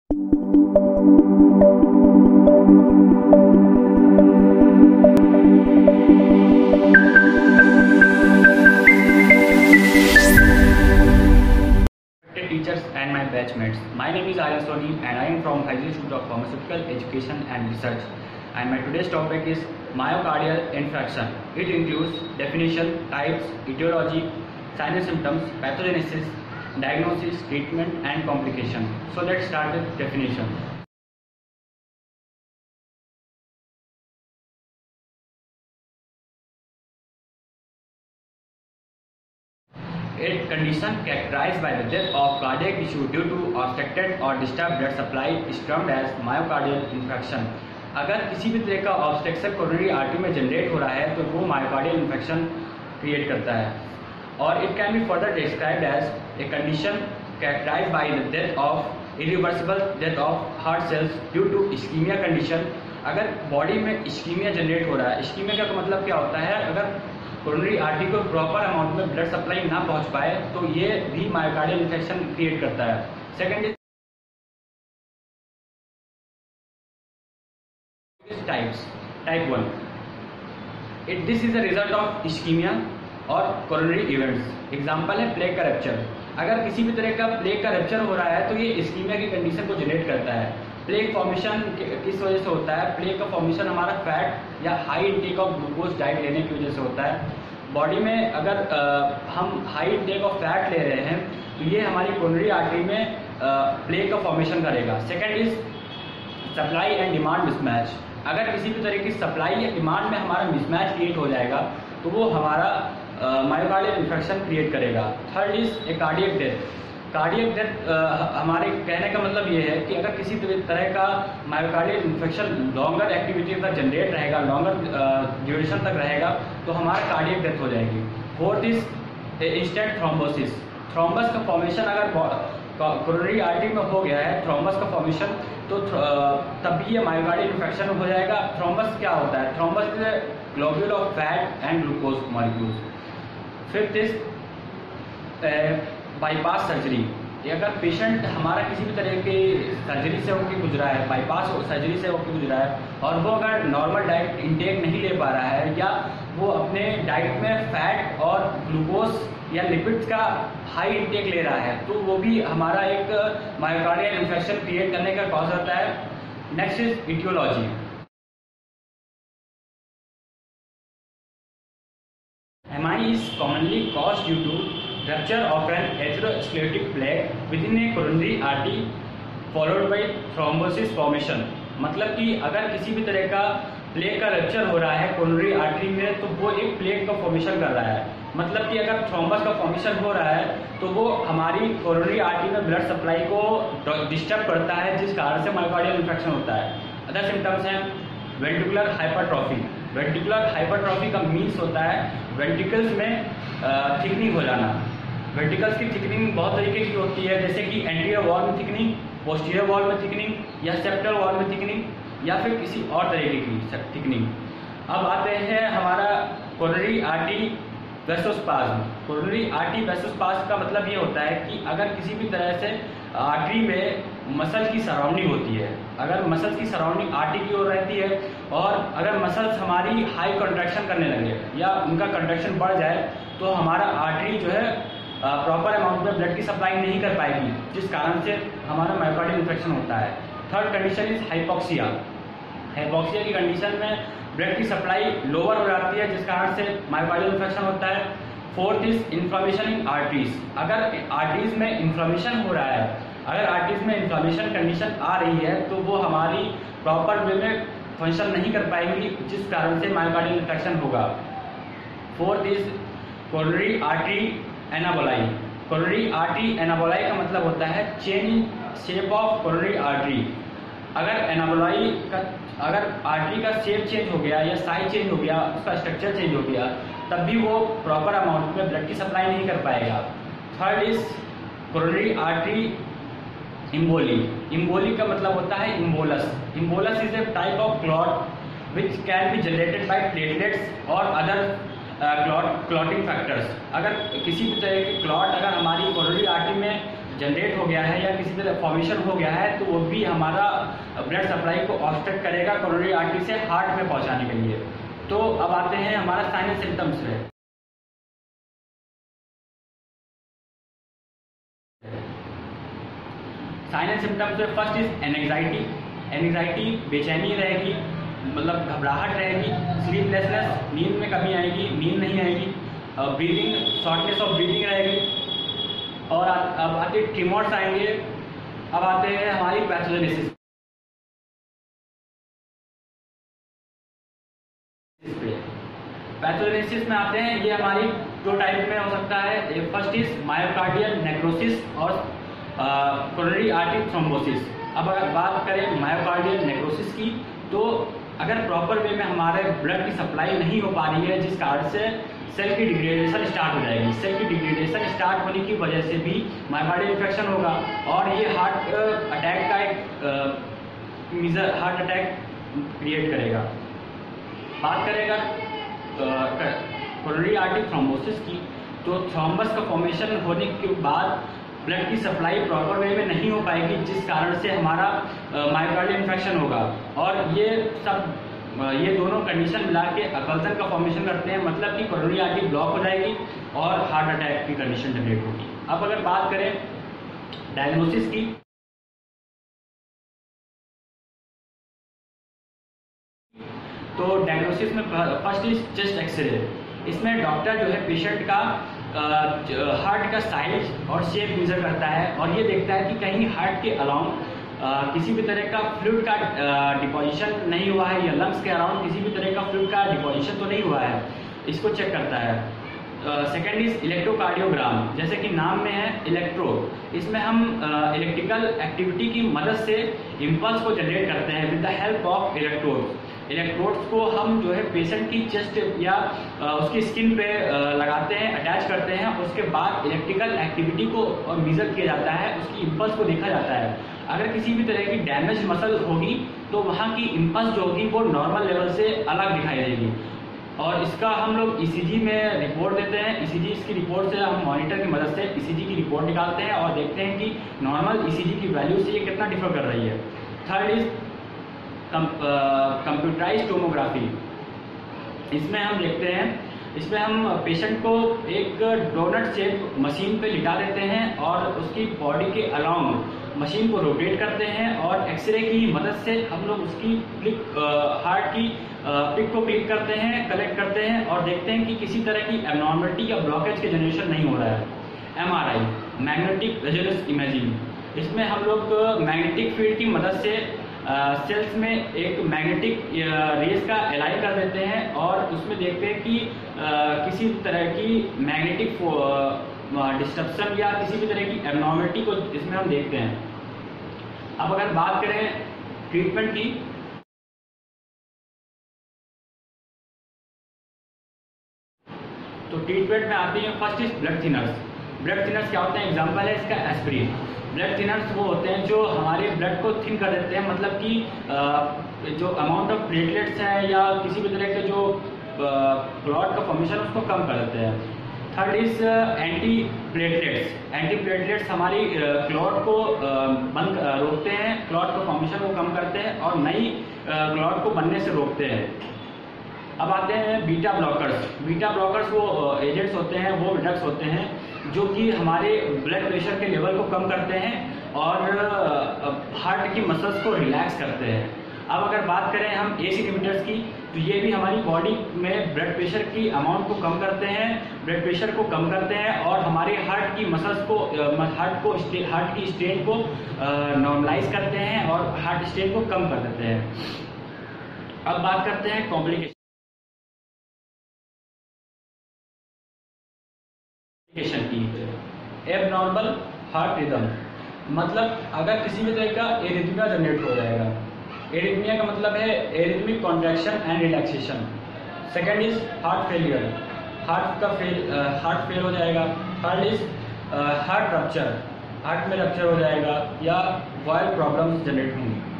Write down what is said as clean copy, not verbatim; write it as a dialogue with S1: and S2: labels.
S1: Teachers and my batchmates. My name is Aryan Soni and I am from High Institute of Pharmaceutical Education and Research. And my today's topic is myocardial infarction. It includes definition, types, etiology, signs and symptoms, pathogenesis, diagnosis, treatment and complication. So let's start with definition. A condition characterized by the death of cardiac tissue due to obstructed or disturbed blood supply is termed as myocardial infarction. अगर किसी भी तरह का obstruction coronary artery में generate हो रहा है तो वो मायोकार्डियल इन्फेक्शन क्रिएट करता है. और it can be further described as a condition characterized by the death of irreversible death of heart cells due to ischemia condition. अगर बॉडी में इस्कीमिया जनरेट हो रहा है, इस्कीमिया का मतलब क्या होता है, अगर कोरोनरी आर्टरी को प्रॉपर अमाउंट में ब्लड सप्लाई ना पहुंच पाए तो ये भी मायोकार्डियल इन्फेक्शन क्रिएट करता है. Second is type 1. This is the result of ischemia और कोरोनरी इवेंट्स. एग्जांपल है प्लेग का रप्चर. अगर किसी भी तरह का प्लेग का रप्चर हो रहा है तो ये इस्कीमिया की कंडीशन को जनरेट करता है. प्लेग फॉर्मेशन किस वजह से होता है? प्लेग का फॉर्मेशन हमारा फैट या high intake of glucose diet लेने की वजह से होता है. बॉडी में अगर हम हाई इंटेक ऑफ फैट ले रहे हैं तो ये हमारी कोरोनरी आर्टरी में प्लेग का फॉर्मेशन करेगा. Second is supply and demand mismatch. अगर किसी भी तरह की सप्लाई या डिमांड में हमारा मिसमैच क्रिएट हो जाएगा तो वो हमारा मायोकार्डियल इन्फेक्शन क्रिएट करेगा. Third is a cardiac death. Cardiac death हमारे कहने का मतलब ये है कि अगर किसी तरह का मायोकार्डियल इन्फेक्शन लॉन्गर एक्टिविटी तक जनरेट रहेगा, लॉन्गर ड्यूरेशन तक रहेगा तो हमारा कार्डियक डेथ हो जाएगी. Fourth is instant thrombosis. Thrombus का फॉर्मेशन अगर कोरोनरी आर्टरी में हो गया है, थ्रोम्बस का फॉर्मेशन, तो तब भी ये मायोकार्डियल इन्फेक्शन हो जाएगा. थ्रोम्बस क्या होता है? Thrombus is a globule of fat and glucose molecules. Fifth is bypass surgery. अगर पेशेंट हमारा किसी भी तरह की सर्जरी से होकर गुजरा है, बाईपास सर्जरी से होकर गुजरा है और वो अगर नॉर्मल डाइट इंटेक नहीं ले पा रहा है या वो अपने डाइट में फैट और ग्लूकोज या लिपिड्स का हाई इंटेक ले रहा है तो वो भी हमारा एक मायोकार्डियल इन्फेक्शन क्रिएट करने का कॉज होता है. Next is etiology. MI is commonly caused due to rupture of an atherosclerotic plaque within a coronary artery followed by thrombosis formation. मतलब कि अगर किसी भी तरह का प्लेग का रप्चर हो रहा है कोरोनरी आर्टरी में तो वो एक प्लेग का फॉर्मेशन कर रहा है. मतलब कि अगर थ्रोम्बस का फॉर्मेशन हो रहा है तो वो हमारी कोरोनरी आर्टरी में ब्लड सप्लाई को डिस्टर्ब करता है जिस कारण से मायोकार्डियल इन्फेक्शन होता है. अदर सिम्टम्स हैं वेंट्रिकुलर हाइपरट्रॉफी. वेंट्रिकुलर हाइपरट्रॉफी का मीन्स होता है वेंट्रिकल्स में थिकनिंग हो जाना. वेंट्रिकल्स की थिकनिंग बहुत तरीके की होती है, जैसे कि एंटीरियर वॉल में थिकनिंग, पोस्टीरियर वॉल में थिकनिंग या सेप्टल वॉल में थिकनिंग या फिर किसी और तरीके की थिकनिंग. अब आते हैं हमारा coronary artery vasospasm. Coronary artery vasospasm का मतलब ये होता है कि अगर किसी भी तरह से आर्टरी में मसल की सराउंडिंग होती है, अगर मसल्स की सराउंडिंग आर्टरी की ओर रहती है और अगर मसल्स हमारी हाई कंट्रैक्शन करने लगे या उनका कंट्रैक्शन बढ़ जाए तो हमारा आर्टरी जो है प्रॉपर अमाउंट में ब्लड की सप्लाई नहीं कर पाएगी जिस कारण से हमारा मायोकार्डियल इन्फेक्शन होता है. Third condition is hypoxia. Hypoxia की कंडीशन में ब्लड की सप्लाई लोअर हो जाती है जिस कारण से मायोकार्डियल इन्फेक्शन होता है. Fourth is inflammation in arteries. अगर आर्टरीज में इन्फ्लामेशन हो रहा है, अगर आर्टरीज में इन्फ्लामेशन कंडीशन आ रही है तो वो हमारी प्रॉपर वे में फंक्शन नहीं कर पाएंगी जिस कारण से मायोकार्डियल इन्फेक्शन होगा. Fourth is coronary artery anomaly. Coronary artery anomaly का मतलब होता है change in shape of coronary artery. अगर आर्टरी का शेप चेंज हो गया या साइज चेंज हो गया, उसका स्ट्रक्चर चेंज हो गया, तब भी वो प्रॉपर अमाउंट में ब्लड की सप्लाई नहीं कर पाएगा. Third is coronary artery emboli. Emboli का मतलब होता है embolus. Embolus is a type of clot which can be generated by platelets और अदर क्लॉटिंग फैक्टर्स. अगर किसी भी तरह की क्लॉट अगर हमारी कोरोनरी आर्टरी में जनरेट हो गया है या किसी तरह फॉर्मेशन हो गया है, तो वो भी हमारा ब्लड सप्लाई को ऑब्स्ट्रक्ट करेगा कोरोनरी आर्टरी से हार्ट में पहुंचाने के लिए। तो अब आते हैं हमारा साइन एंड सिम्टम्स पे। साइन एंड सिम्टम्स में फर्स्ट इज एंजाइटी। एंजाइटी, बेचैनी रहेगी, मतलब घबराहट रहेगी, स्लीपलेसनेस, नींद में कमी आएगी, नींद नहीं आएगी, ब्रीदिंग, शॉर्टनेस ऑफ ब्रीदिंग रहेगी, और अब आते ट्रिमर्स आएंगे। अब आते हैं हमारी पैथोजेनेसिस। पैथोजेनेसिस में आते हैं, ये हमारी दो टाइप में हो सकता है। फर्स्ट इज मायोकार्डियल नेक्रोसिस और कोरोनरी आर्टरी थ्रोम्बोसिस। अब अगर बात करें मायोकार्डियल नेक्रोसिस की, तो अगर प्रॉपर वे में हमारे ब्लड की सप्लाई नहीं हो पा रही है, जिस कारण से सेल की डिग्रेडेशन स्टार्ट हो जाएगी। सेल की डिग्रेडेशन स्टार्ट होने की वजह से भी मायोकार्डियल इन्फेक्शन होगा और ये हार्ट अटैक का एक मेजर हार्ट अटैक क्रिएट करेगा। बात करेगा कोरोनरी आर्टरी थ्रोम्बोसिस की, तो थ्रोम्बस का फॉर्मेशन होने के बाद ब्लड की सप्लाई प्रॉपर वे में नहीं हो पाएगी, जिस कारण से हमारा मायोकार्डियल इन्फेक्शन होगा। और ये दोनों कंडीशन मिला के अकल्सन का फॉर्मेशन करते हैं, मतलब कि कोरोनरी आर्टरी ब्लॉक हो जाएगी और हार्ट अटैक की कंडीशन जनरेट होगी। अब अगर बात करें डायग्नोसिस की, तो डायग्नोसिस में फर्स्ट इज चेस्ट एक्सरे। इसमें डॉक्टर जो है पेशेंट का हार्ट का साइज और शेप मेजर करता है और ये देखता है कि कहीं हार्ट के अलाउंड किसी भी तरह का फ्लूइड का डिपोजिशन नहीं हुआ है, या लंग्स के अराउंड किसी भी तरह का फ्लूइड का डिपोजिशन तो नहीं हुआ है, इसको चेक करता है। Second is electrocardiogram. जैसे कि नाम में है इलेक्ट्रो, इसमें हम इलेक्ट्रिकल एक्टिविटी की मदद से इम्पल्स को जनरेट करते हैं with the help of electrodes. Electrodes को हम जो है पेशेंट की चेस्ट या उसकी स्किन पे लगाते हैं, अटैच करते हैं। उसके बाद इलेक्ट्रिकल एक्टिविटी को मेजर किया जाता है, उसकी इम्पल्स को देखा जाता है। अगर किसी भी तरह की डैमेज मसल होगी तो वहाँ की इम्पल्स जो होगी वो नॉर्मल लेवल से अलग दिखाई देगी, और इसका हम लोग ईसीजी में रिपोर्ट देते हैं। ईसीजी इसकी रिपोर्ट से हम मॉनिटर की मदद से ईसीजी की रिपोर्ट निकालते हैं और देखते हैं कि नॉर्मल ईसीजी की वैल्यू से ये कितना डिफर कर रही है। Third is computerised tomography. इसमें हम देखते हैं, इसमें हम पेशेंट को एक डोनट शेप मशीन पे लिटा देते हैं और उसकी बॉडी के अलाउंड मशीन को रोटेट करते हैं और एक्सरे की मदद से हम लोग उसकी हार्ट की पिक को क्लिक करते हैं, कलेक्ट करते हैं और देखते हैं कि किसी तरह की एबनॉर्मलिटी या ब्लॉकेज के जनरेशन नहीं हो रहा है। MRI, magnetic resonance imaging. इसमें हम लोग मैग्नेटिक फील्ड की मदद से सेल्स में एक मैग्नेटिक रेस का अलाइन कर देते हैं और उसमें देखते हैं कि किसी तरह की मैग्नेटिक डिस्ट्रप्शन या किसी भी तरह की एबनॉर्मलिटी को इसमें हम देखते हैं। अब अगर बात करें ट्रीटमेंट की, तो ट्रीटमेंट में आती है first is blood thinners. Blood thinners क्या होते हैं? एग्जांपल है इसका एस्पिरिन। ब्लड थिनर्स वो होते हैं जो हमारे ब्लड को थिन कर देते हैं, मतलब कि जो अमाउंट ऑफ प्लेटलेट्स है या किसी भी तरह के जो क्लॉट का फॉर्मेशन उसको कम कर देते हैं। Third is anti platelets. Anti platelets हमारी क्लॉट को रोकते हैं, क्लॉट का फॉर्मेशन को कम करते हैं और नई क्लॉट को बनने से रोकते हैं। अब आते हैं बीटा ब्लॉकर्स। बीटा ब्लॉकर्स वो एजेंट्स होते हैं, वो ड्रग्स होते हैं जो कि हमारे ब्लड प्रेशर के लेवल को कम करते हैं और हार्ट की मसल्स को रिलैक्स करते हैं। अब अगर बात करें हम एस इनहिबिटर्स की, तो ये भी हमारी बॉडी में ब्लड प्रेशर की अमाउंट को कम करते हैं, ब्लड प्रेशर को कम करते हैं और हमारे हार्ट की मसल्स को हार्ट की स्ट्रेन को नॉर्मलाइज करते हैं और हार्ट स्ट्रेन को कम कर देते हैं। अब बात करते हैं कॉम्प्लिकेशन की। एबनॉर्मल हार्ट रिदम, मतलब अगर किसी भी तरह का एरिथमिया जनरेट हो जाएगा। एरिथमिया का मतलब है arrhythmic contraction and relaxation. Second is heart failure, heart fail हो जाएगा। Third is heart rupture, heart में रप्चर हो जाएगा या वॉयल प्रॉब्लम्स जनरेट होंगी।